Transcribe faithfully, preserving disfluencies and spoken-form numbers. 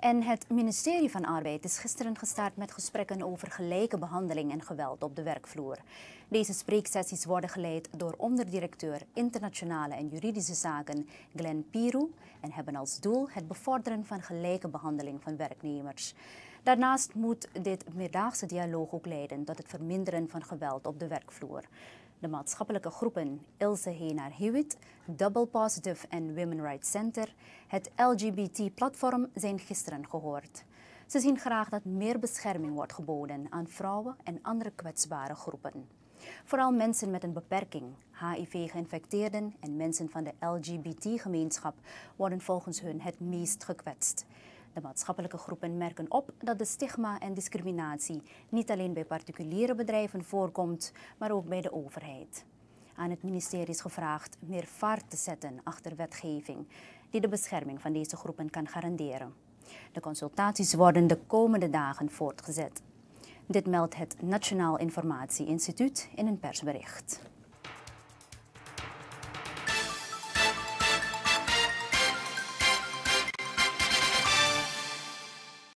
En het ministerie van Arbeid is gisteren gestart met gesprekken over gelijke behandeling en geweld op de werkvloer. Deze spreeksessies worden geleid door onderdirecteur Internationale en Juridische Zaken Glenn Piru en hebben als doel het bevorderen van gelijke behandeling van werknemers. Daarnaast moet dit meerdaagse dialoog ook leiden tot het verminderen van geweld op de werkvloer. De maatschappelijke groepen Ilse Henaar-Hewitt, Double Positive en Women Rights Center, het L G B T-platform zijn gisteren gehoord. Ze zien graag dat meer bescherming wordt geboden aan vrouwen en andere kwetsbare groepen. Vooral mensen met een beperking, H I V-geïnfecteerden en mensen van de L G B T-gemeenschap worden volgens hun het meest gekwetst. De maatschappelijke groepen merken op dat de stigma en discriminatie niet alleen bij particuliere bedrijven voorkomt, maar ook bij de overheid. Aan het ministerie is gevraagd meer vaart te zetten achter wetgeving die de bescherming van deze groepen kan garanderen. De consultaties worden de komende dagen voortgezet. Dit meldt het Nationaal Informatie Instituut in een persbericht.